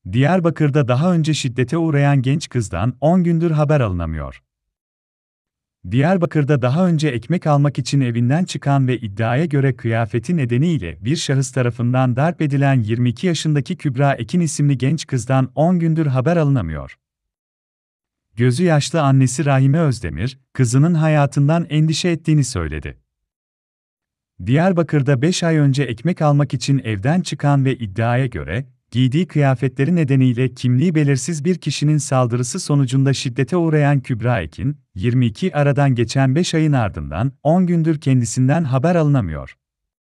Diyarbakır'da daha önce şiddete uğrayan genç kızdan 10 gündür haber alınamıyor. Diyarbakır'da daha önce ekmek almak için evinden çıkan ve iddiaya göre kıyafeti nedeniyle bir şahıs tarafından darp edilen 22 yaşındaki Kübra Ekin isimli genç kızdan 10 gündür haber alınamıyor. Gözü yaşlı annesi Rahime Özdemir, kızının hayatından endişe ettiğini söyledi. Diyarbakır'da 5 ay önce ekmek almak için evden çıkan ve iddiaya göre, giydiği kıyafetleri nedeniyle kimliği belirsiz bir kişinin saldırısı sonucunda şiddete uğrayan Kübra Ekin, 22 aradan geçen 5 ayın ardından 10 gündür kendisinden haber alınamıyor.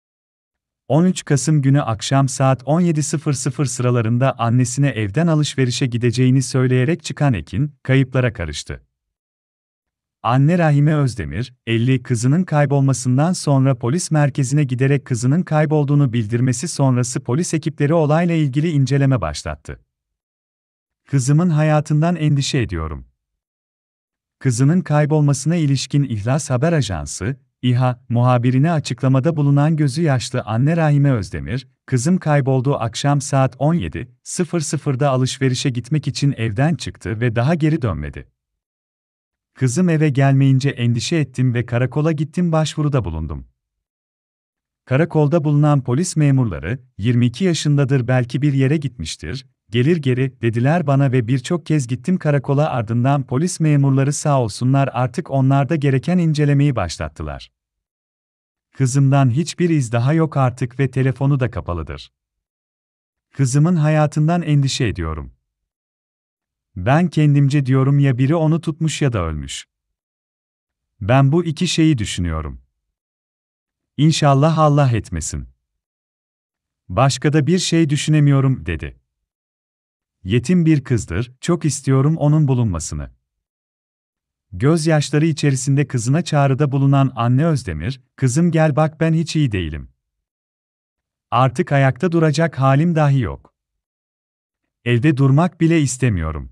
13 Kasım günü akşam saat 17.00 sıralarında annesine evden alışverişe gideceğini söyleyerek çıkan Ekin, kayıplara karıştı. Anne Rahime Özdemir, 50 kızının kaybolmasından sonra polis merkezine giderek kızının kaybolduğunu bildirmesi sonrası polis ekipleri olayla ilgili inceleme başlattı. Kızımın hayatından endişe ediyorum. Kızının kaybolmasına ilişkin İhlas Haber Ajansı, İHA, muhabirine açıklamada bulunan gözü yaşlı anne Rahime Özdemir, kızım kaybolduğu akşam saat 17.00'da alışverişe gitmek için evden çıktı ve daha geri dönmedi. Kızım eve gelmeyince endişe ettim ve karakola gittim başvuruda bulundum. Karakolda bulunan polis memurları, 22 yaşındadır belki bir yere gitmiştir, gelir geri, dediler bana ve birçok kez gittim karakola ardından polis memurları sağ olsunlar artık onlar da gereken incelemeyi başlattılar. Kızımdan hiçbir iz daha yok artık ve telefonu da kapalıdır. Kızımın hayatından endişe ediyorum. Ben kendimce diyorum ya biri onu tutmuş ya da ölmüş. Ben bu iki şeyi düşünüyorum. İnşallah Allah etmesin. Başka da bir şey düşünemiyorum, dedi. Yetim bir kızdır, çok istiyorum onun bulunmasını. Gözyaşları içerisinde kızına çağrıda bulunan anne Özdemir, kızım gel bak ben hiç iyi değilim. Artık ayakta duracak halim dahi yok. Evde durmak bile istemiyorum.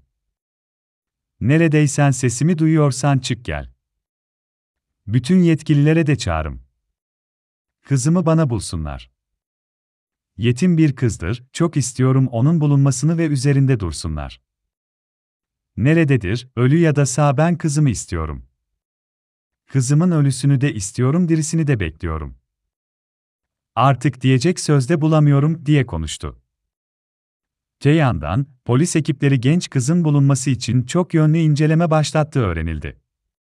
Neredeysen sesimi duyuyorsan çık gel. Bütün yetkililere de çağırım. Kızımı bana bulsunlar. Yetim bir kızdır, çok istiyorum onun bulunmasını ve üzerinde dursunlar. Nerededir, ölü ya da sağ ben kızımı istiyorum. Kızımın ölüsünü de istiyorum, dirisini de bekliyorum. Artık diyecek söz de bulamıyorum, diye konuştu. Te yandan, polis ekipleri genç kızın bulunması için çok yönlü inceleme başlattığı öğrenildi.